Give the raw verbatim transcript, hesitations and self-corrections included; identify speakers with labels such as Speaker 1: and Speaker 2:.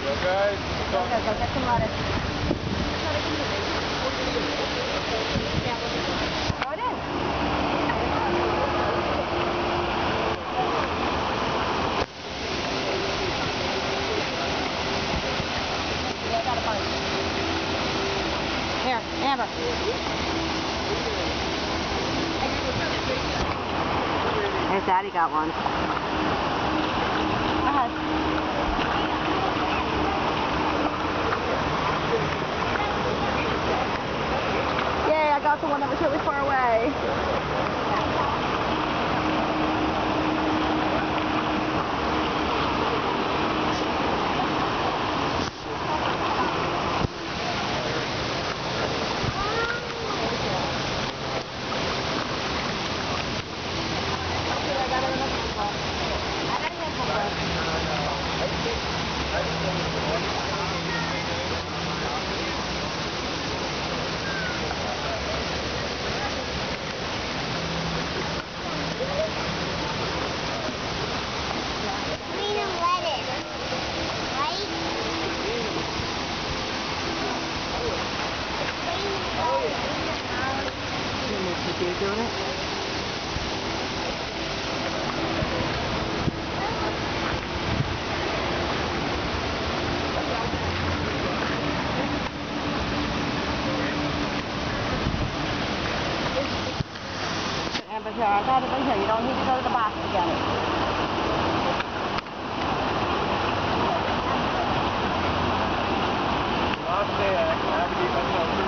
Speaker 1: Guys,
Speaker 2: Go, go, go get some lettuce. Throw it in. Yeah, I got a bunch. Here, Amber. There's Daddy got one. Go ahead. Yay, I got the one that was really far away. You doing it? Amber, here, I got it right here. You don't need to go to the box to get it.
Speaker 1: Last day, I have to be myself.